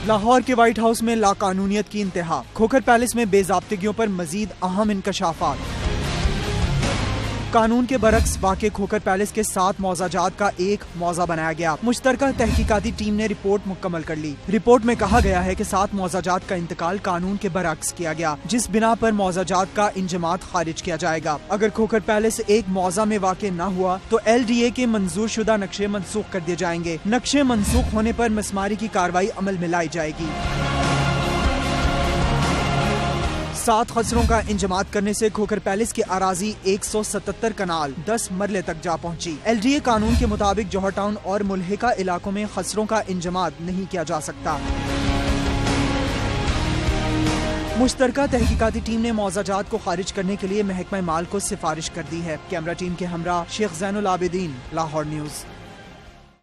लाहौर के white house में लाकानूनियत की इंतहा। खोखर पैलेस में बेज़ाब्तिगियों पर मजीद अहम इंकशाफात। कानून के बरक्स वाक़े खोखर पैलेस के 7 मौज़ाजात का एक मौज़ा बनाया गया। मुश्तरका तहकीकाती टीम ने रिपोर्ट मुकम्मल कर ली। रिपोर्ट में कहा गया है कि 7 मौज़ाजात का इंतकाल कानून के बरक्स किया गया, जिस बिना पर मौज़ाजात का इंजमात खारिज किया जाएगा। अगर खोखर पैलेस एक मौज़ा में वाक़े न हुआ तो LDA के मंजूर शुदा नक्शे मनसूख कर दिए जाएंगे। नक्शे मनसूख होने पर मिसमारी की कार्रवाई अमल में लाई जाएगी। 7 खसरों का इंजमात करने से खोखर पैलेस की अराजी 177 कनाल 10 मरले तक जा पहुंची। LDA कानून के मुताबिक जौहर टाउन और मुल्हिका इलाकों में खसरों का इंजमात नहीं किया जा सकता। मुश्तरका तहकीकाती टीम ने मौज़ाजात को खारिज करने के लिए महकमा माल को सिफारिश कर दी है। कैमरा टीम के हमरा शेख ज़ैनुल आबिदीन, लाहौर न्यूज़।